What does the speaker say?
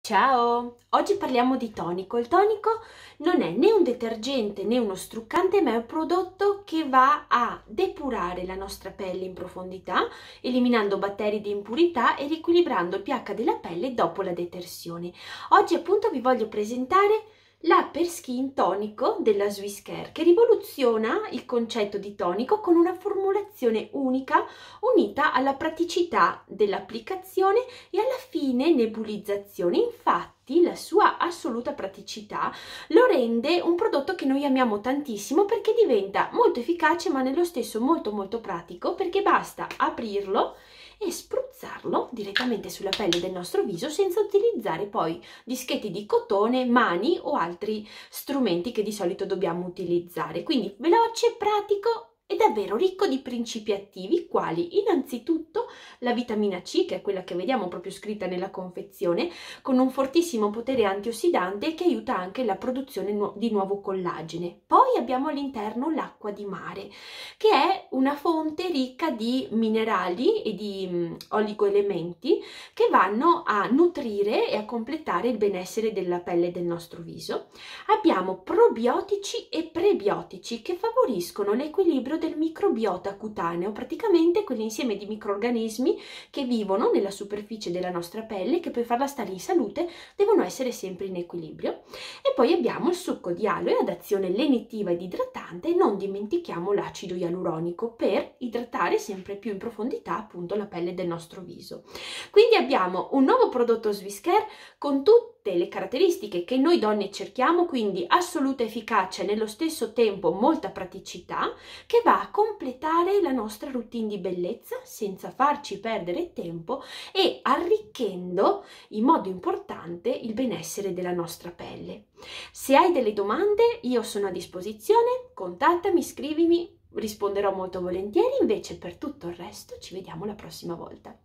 Ciao! Oggi parliamo di tonico. Il tonico non è né un detergente né uno struccante, ma è un prodotto che va a depurare la nostra pelle in profondità, eliminando batteri di impurità e riequilibrando il pH della pelle dopo la detersione. Oggi appunto vi voglio presentare la Per Skin Tonico della Swisscare, che rivoluziona il concetto di tonico con una formulazione unica unita alla praticità dell'applicazione e alla fine nebulizzazione. Infatti la sua assoluta praticità lo rende un prodotto che noi amiamo tantissimo, perché diventa molto efficace ma nello stesso molto pratico, perché basta aprirlo e spruzzarlo direttamente sulla pelle del nostro viso senza utilizzare poi dischetti di cotone, mani o altri strumenti che di solito dobbiamo utilizzare. Quindi veloce, pratico e davvero ricco di principi attivi, quali innanzitutto la vitamina C, che è quella che vediamo proprio scritta nella confezione, con un fortissimo potere antiossidante che aiuta anche la produzione di nuovo collagene. Poi abbiamo all'interno l'acqua di mare, che è una fonte ricca di minerali e di oligoelementi che vanno a nutrire e a completare il benessere della pelle del nostro viso. Abbiamo probiotici e prebiotici che favoriscono l'equilibrio del microbiota cutaneo, praticamente quell'insieme di microrganismi che vivono nella superficie della nostra pelle, che per farla stare in salute devono essere sempre in equilibrio. E poi abbiamo il succo di aloe ad azione lenitiva ed idratante, e non dimentichiamo l'acido ialuronico per idratare sempre più in profondità appunto la pelle del nostro viso. Quindi abbiamo un nuovo prodotto Swisscare con tutte le caratteristiche che noi donne cerchiamo, quindi assoluta efficacia e nello stesso tempo molta praticità, che va a completare la nostra routine di bellezza senza farci perdere tempo e arricchendo in modo importante il benessere della nostra pelle. Se hai delle domande, io sono a disposizione, contattami, scrivimi, risponderò molto volentieri. Invece per tutto il resto ci vediamo la prossima volta.